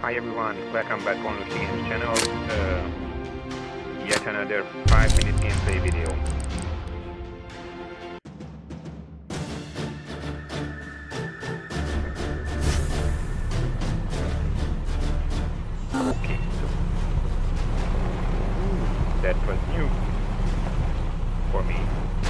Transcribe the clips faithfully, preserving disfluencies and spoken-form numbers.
Hi everyone, welcome back on lustigames channel. Uh, yet another five minute gameplay video. Okay, so Ooh, that was new for me.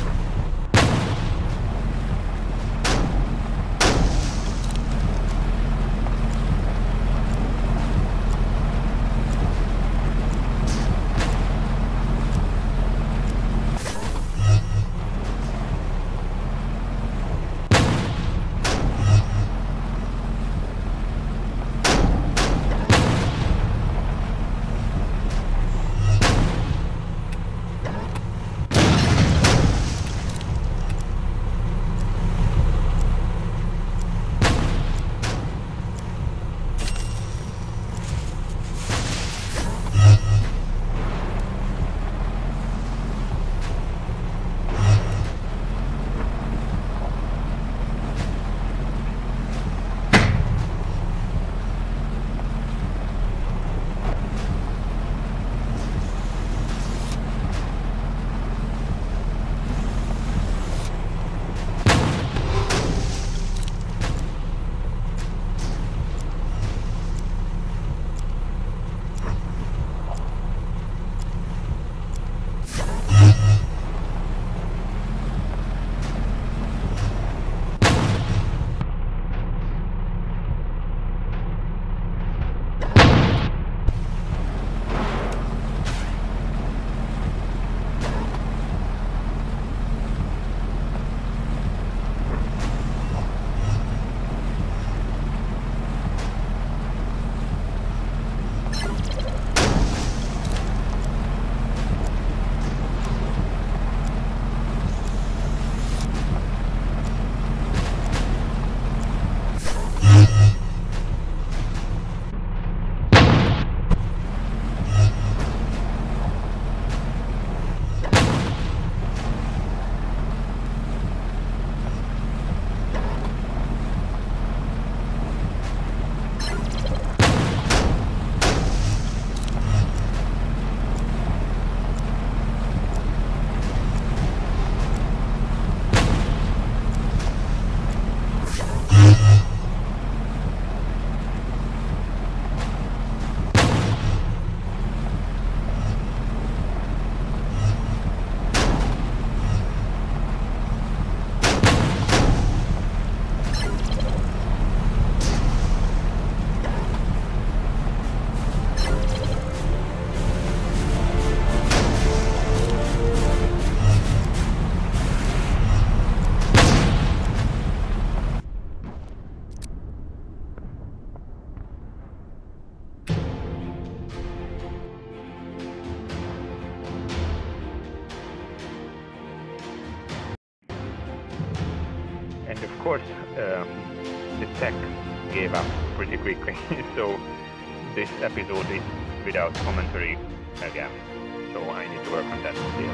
And of course, um, the tech gave up pretty quickly, so this episode is without commentary again, so I need to work on that still.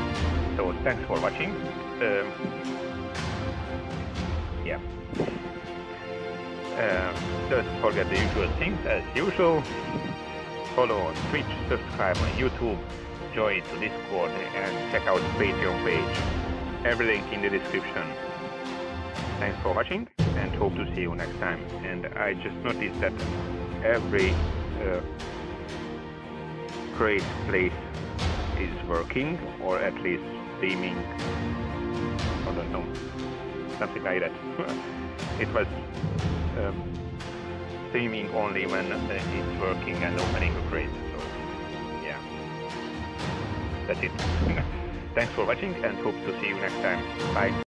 So thanks for watching. Um, yeah. Uh, don't forget the usual things as usual. Follow on Twitch, subscribe on YouTube, join to Discord, and check out Patreon page. Every link in the description. Thanks for watching and hope to see you next time. And I just noticed that every uh, crate place is working, or at least streaming. I don't know, something like that. It was um, streaming only when uh, it's working and opening a crate. So yeah, that's it. Thanks for watching and hope to see you next time. Bye.